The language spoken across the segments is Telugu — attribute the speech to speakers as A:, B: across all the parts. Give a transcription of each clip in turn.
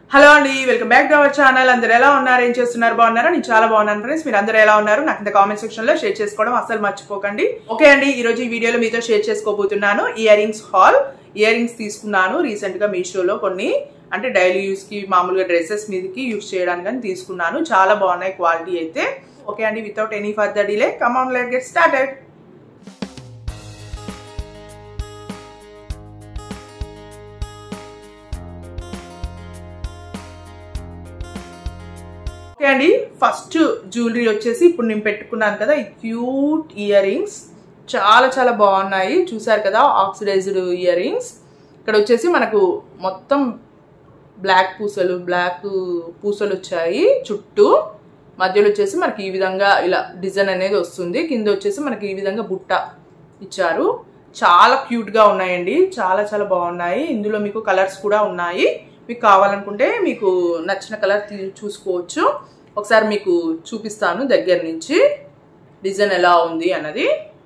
A: హలో అండి, welcome back to our channel. అందరూ ఎలా ఉన్నారు, ఏం చేస్తున్నారు, బాగున్నారా? నేను చాలా బాగున్నాను ఫ్రెండ్స్. మీరు అందరూ ఎలా ఉన్నారు నాకు కింద కామెంట్ సెక్షన్ లో షేర్ చేసుకోవడం అస్సలు మర్చిపోకండి. ఓకే అండి, ఈ రోజు ఈ వీడియోలో మీతో షేర్ చేసుకోబోతున్నాను ear rings haul. Ear rings తీసుకున్నాను రీసెంట్ గా మీషోలో, కొన్ని అంటే డైలీ యూస్ కి మామూలుగా డ్రెస్సెస్ మీదకి యూస్ చేయడానికి తీసుకున్నాను. చాలా బాగున్నాయి క్వాలిటీ అయితే. ఓకే అండి, without any further delay come on let's get started. Okay అండి, ఫస్ట్ జ్యువెలరీ వచ్చేసి ఇప్పుడు నేను పెట్టుకున్నాను కదా, ఈ క్యూట్ ఇయర్ రింగ్స్ చాలా చాలా బాగున్నాయి. చూసారు కదా, ఆక్సిడైజ్డ్ ఇయర్ రింగ్స్. ఇక్కడ వచ్చేసి మనకు మొత్తం బ్లాక్ పూసలు వచ్చాయి చుట్టూ. మధ్యలో వచ్చేసి మనకి ఈ విధంగా ఇలా డిజైన్ అనేది వస్తుంది. కింద వచ్చేసి మనకి ఈ విధంగా బుట్ట ఇచ్చారు. చాలా క్యూట్ గా ఉన్నాయండి, చాలా చాలా బాగున్నాయి. ఇందులో మీకు కలర్స్ కూడా ఉన్నాయి. మీకు కావాలనుకుంటే మీకు నచ్చిన కలర్ చూసుకోవచ్చు. ఒకసారి మీకు చూపిస్తాను దగ్గర నుంచి డిజైన్ ఎలా ఉంది అన్నది.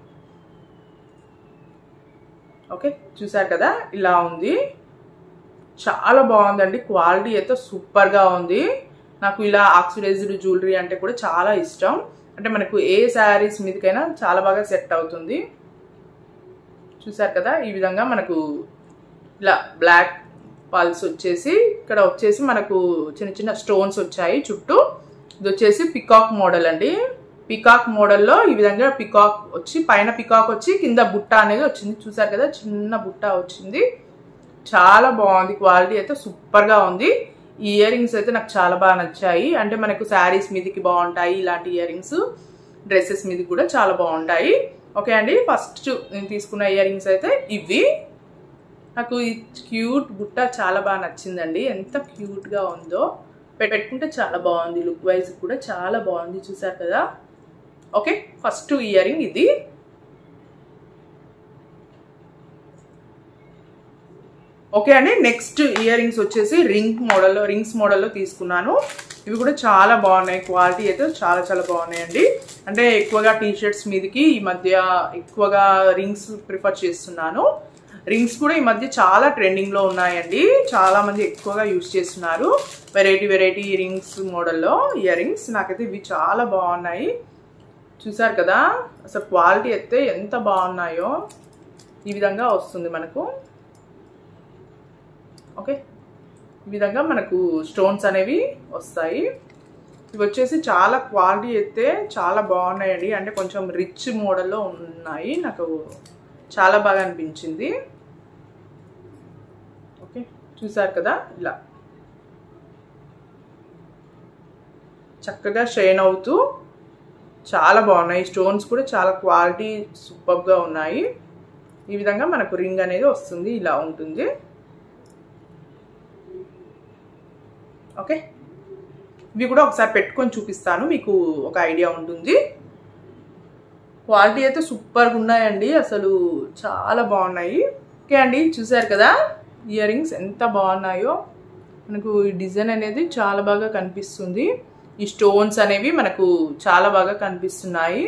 A: ఓకే, చూసారు కదా, ఇలా ఉంది. చాలా బాగుందండి, క్వాలిటీ అయితే సూపర్ గా ఉంది. నాకు ఇలా ఆక్సిడైజ్డ్ జ్యువెలరీ అంటే కూడా చాలా ఇష్టం. అంటే మనకు ఏ శారీస్ మీదకైనా చాలా బాగా సెట్ అవుతుంది. చూసారు కదా, ఈ విధంగా మనకు ఇలా బ్లాక్ పల్స్ వచ్చేసి, ఇక్కడ వచ్చేసి మనకు చిన్న చిన్న స్టోన్స్ వచ్చాయి చుట్టూ. ఇది వచ్చేసి పికాక్ మోడల్ అండి. పికాక్ మోడల్లో ఈ విధంగా పికాక్ వచ్చి, పైన పికాక్ వచ్చి కింద బుట్ట అనేది వచ్చింది. చూసారు కదా, చిన్న బుట్ట వచ్చింది. చాలా బాగుంది, క్వాలిటీ అయితే సూపర్ గా ఉంది. ఈ ఇయర్ రింగ్స్ అయితే నాకు చాలా బాగా నచ్చాయి. అంటే మనకు శారీస్ మీదకి బాగుంటాయి ఇలాంటి ఇయర్ రింగ్స్, డ్రెస్సెస్ మీదకి కూడా చాలా బాగుంటాయి. ఓకే అండి, ఫస్ట్ నేను తీసుకున్న ఇయర్ రింగ్స్ అయితే ఇవి. నాకు ఈ క్యూట్ బుట్ట చాలా బాగా నచ్చిందండి. ఎంత క్యూట్ గా ఉందో, పెట్టుకుంటే చాలా బాగుంది. లుక్ వైజ్ కూడా చాలా బాగుంది. చూసారు కదా. ఓకే, ఫస్ట్ ఇయర్ రింగ్ ఇది. ఓకే అండి, నెక్స్ట్ ఇయర్ రింగ్స్ వచ్చేసి రింగ్స్ మోడల్లో తీసుకున్నాను. ఇవి కూడా చాలా బాగున్నాయి, క్వాలిటీ అయితే చాలా చాలా బాగున్నాయండి. అంటే ఎక్కువగా టీ షర్ట్స్ మీదకి ఈ మధ్య ఎక్కువగా రింగ్స్ ప్రిఫర్ చేస్తున్నాను. రింగ్స్ కూడా ఈ మధ్య చాలా ట్రెండింగ్ లో ఉన్నాయండి. చాలా మంది ఎక్కువగా యూజ్ చేస్తున్నారు. వెరైటీ రింగ్స్ మోడల్లో ఇయర్ రింగ్స్. నాకైతే ఇవి చాలా బాగున్నాయి. చూసారు కదా, అసలు క్వాలిటీ అయితే ఎంత బాగున్నాయో. ఈ విధంగా వస్తుంది మనకు. ఓకే, ఈ విధంగా మనకు స్టోన్స్ అనేవి వస్తాయి. ఇవి వచ్చేసి చాలా క్వాలిటీ అయితే చాలా బాగున్నాయండి. అంటే కొంచెం రిచ్ మోడల్లో ఉన్నాయి. నాకు చాలా బాగా అనిపించింది. ఓకే, చూసారు కదా, ఇలా చక్కగా షైన్ అవుతూ చాలా బాగున్నాయి. స్టోన్స్ కూడా చాలా క్వాలిటీ సూపర్ గా ఉన్నాయి. ఈ విధంగా మనకు రింగ్ అనేది వస్తుంది, ఇలా ఉంటుంది. ఓకే, ఇవి కూడా ఒకసారి పెట్టుకొని చూపిస్తాను, మీకు ఒక ఐడియా ఉంటుంది. క్వాలిటీ అయితే సూపర్గా ఉన్నాయండి, అసలు చాలా బాగున్నాయి. ఓకే అండి, చూసారు కదా ఇయర్ రింగ్స్ ఎంత బాగున్నాయో. మనకు ఈ డిజైన్ అనేది చాలా బాగా కనిపిస్తుంది. ఈ స్టోన్స్ అనేవి మనకు చాలా బాగా కనిపిస్తున్నాయి.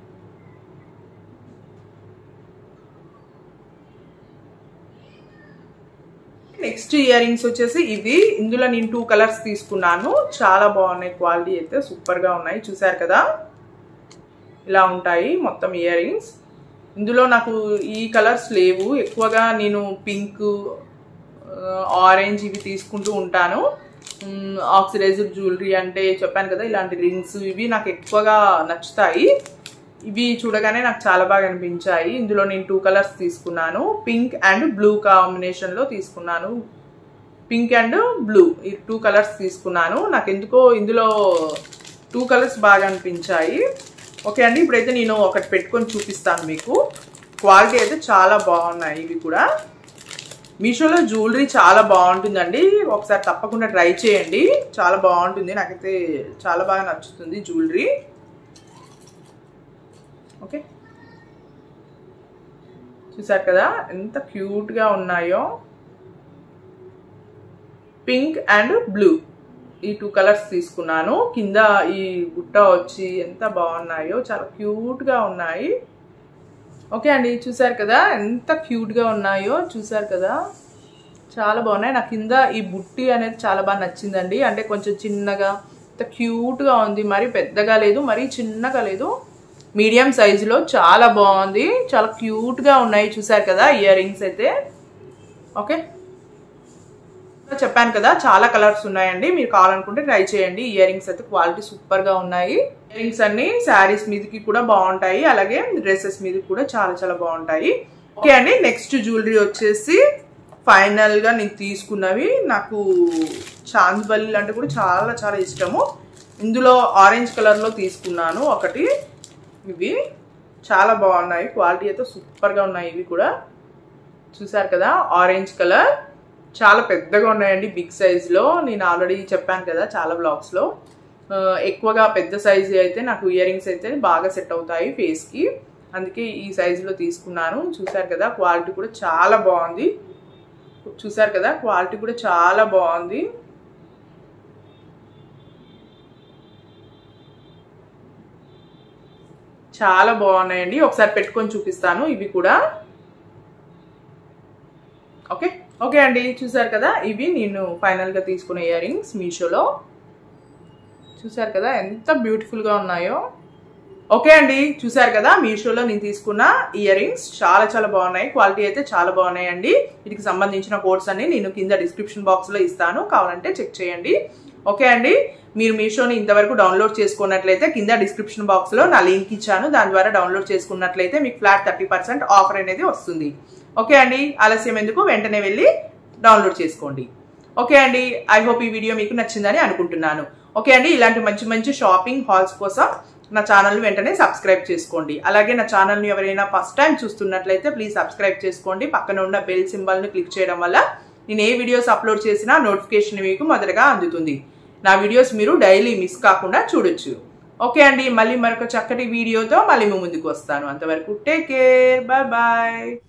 A: నెక్స్ట్ ఇయర్ రింగ్స్ వచ్చేసి ఇది. ఇందులో నేను 2 కలర్స్ తీసుకున్నాను. చాలా బాగున్నాయి, క్వాలిటీ అయితే సూపర్ గా ఉన్నాయి. చూసారు కదా, ఇలా ఉంటాయి మొత్తం ఇయర్ రింగ్స్. ఇందులో నాకు ఈ కలర్స్ లేవు. ఎక్కువగా నేను పింక్, ఆరెంజ్ ఇవి తీసుకుంటూ ఉంటాను. ఆక్సిడైజ్డ్ జ్యువెలరీ అంటే చెప్పాను కదా, ఇలాంటి రింగ్స్ ఇవి నాకు ఎక్కువగా నచ్చుతాయి. ఇవి చూడగానే నాకు చాలా బాగా అనిపించాయి. ఇందులో నేను 2 కలర్స్ తీసుకున్నాను. పింక్ అండ్ బ్లూ కాంబినేషన్ లో తీసుకున్నాను. పింక్ అండ్ బ్లూ ఈ 2 కలర్స్ తీసుకున్నాను. నాకు ఎందుకో ఇందులో 2 కలర్స్ బాగా అనిపించాయి. ఓకే అండి, ఇప్పుడైతే నేను ఒకటి పెట్టుకొని చూపిస్తాను మీకు. క్వాలిటీ అయితే చాలా బాగున్నాయి. ఇవి కూడా మీషోలో జ్యువెలరీ చాలా బాగుంటుందండి. ఒకసారి తప్పకుండా ట్రై చేయండి, చాలా బాగుంటుంది. నాకైతే చాలా బాగా నచ్చుతుంది జ్యువెలరీ. ఓకే, చూసారు కదా ఎంత క్యూట్ గా ఉన్నాయో. పింక్ అండ్ బ్లూ ఈ 2 కలర్స్ తీసుకున్నాను. కింద ఈ బుట్ట వచ్చి ఎంత బాగున్నాయో, చాలా క్యూట్ గా ఉన్నాయి. ఓకే అండి, చూసారు కదా ఎంత క్యూట్ గా ఉన్నాయో. చూసారు కదా, చాలా బాగున్నాయి. నాకు కింద ఈ బుట్టి అనేది చాలా బాగా నచ్చిందండి. అంటే కొంచెం చిన్నగా క్యూట్గా ఉంది, మరి పెద్దగా లేదు, మరి చిన్నగా లేదు, మీడియం సైజులో చాలా బాగుంది. చాలా క్యూట్గా ఉన్నాయి. చూసారు కదా ఇయర్ రింగ్స్ అయితే. ఓకే, చెప్పాను కదా చాలా కలర్స్ ఉన్నాయండి. మీరు కావాలనుకుంటే ట్రై చేయండి. ఇయర్ రింగ్స్ అయితే క్వాలిటీ సూపర్గా ఉన్నాయి. ఇయర్ రింగ్స్ అన్ని శారీస్ మీదకి కూడా బాగుంటాయి, అలాగే డ్రెస్సెస్ మీదకి కూడా చాలా చాలా బాగుంటాయి. ఓకే అండి, నెక్స్ట్ జ్యువెలరీ వచ్చేసి ఫైనల్గా నేను తీసుకున్నవి. నాకు చాంద్బల్లి అంటే కూడా చాలా చాలా ఇష్టము. ఇందులో ఆరెంజ్ కలర్లో తీసుకున్నాను ఒకటి. ఇవి చాలా బాగున్నాయి, క్వాలిటీ అయితే సూపర్గా ఉన్నాయి. ఇవి కూడా చూసారు కదా ఆరెంజ్ కలర్, చాలా పెద్దగా ఉన్నాయండి, బిగ్ సైజులో. నేను ఆల్రెడీ చెప్పాను కదా చాలా బ్లాగ్స్లో, ఎక్కువగా పెద్ద సైజు అయితే నాకు ఇయర్ రింగ్స్ అయితే బాగా సెట్ అవుతాయి ఫేస్కి, అందుకే ఈ సైజులో తీసుకున్నాను. చూసారు కదా క్వాలిటీ కూడా చాలా బాగుంది. చూసారు కదా క్వాలిటీ కూడా చాలా బాగుంది. చాలా బాగున్నాయండి. ఒకసారి పెట్టుకొని చూపిస్తాను ఇవి కూడా. ఓకే ఓకే అండి, చూసారు కదా ఇవి నేను ఫైనల్గా తీసుకున్న ఇయర్ రింగ్స్ మీషోలో. చూసారు కదా ఎంత బ్యూటిఫుల్గా ఉన్నాయో. ఓకే అండి, చూసారు కదా మీషోలో నేను తీసుకున్న ఇయర్ రింగ్స్ చాలా చాలా బాగున్నాయి, క్వాలిటీ అయితే చాలా బాగున్నాయండి. వీటికి సంబంధించిన కోడ్స్ అన్ని నేను కింద డిస్క్రిప్షన్ బాక్స్లో ఇస్తాను, కావాలంటే చెక్ చేయండి. ఓకే అండి, మీరు మీషోని ఇంతవరకు డౌన్లోడ్ చేసుకున్నట్లయితే కింద డిస్క్రిప్షన్ బాక్స్లో నా లింక్ ఇచ్చాను, దాని ద్వారా డౌన్లోడ్ చేసుకున్నట్లయితే మీకు ఫ్లాట్ 30% ఆఫర్ అనేది వస్తుంది. ఓకే అండి, ఆలస్యం ఎందుకు, వెంటనే వెళ్ళి డౌన్లోడ్ చేసుకోండి. ఓకే అండి, ఐ హోప్ ఈ వీడియో మీకు నచ్చిందని అనుకుంటున్నాను. ఓకే అండి, ఇలాంటి మంచి మంచి షాపింగ్ హాల్స్ కోసం నా ఛానల్ని వెంటనే సబ్స్క్రైబ్ చేసుకోండి. అలాగే నా ఛానల్ని ఎవరైనా ఫస్ట్ టైం చూస్తున్నట్లయితే ప్లీజ్ సబ్స్క్రైబ్ చేసుకోండి. పక్కన ఉన్న బెల్ సింబల్ని క్లిక్ చేయడం వల్ల నేను ఏ వీడియోస్ అప్లోడ్ చేసినా నోటిఫికేషన్ మీకు మొదటగా అందుతుంది. నా వీడియోస్ మీరు డైలీ మిస్ కాకుండా చూడొచ్చు. ఓకే అండి, మళ్ళీ మరొక చక్కటి వీడియోతో మళ్ళీ మీ ముందుకు వస్తాను. అంతవరకు టేక్ కేర్, బాయ్ బాయ్.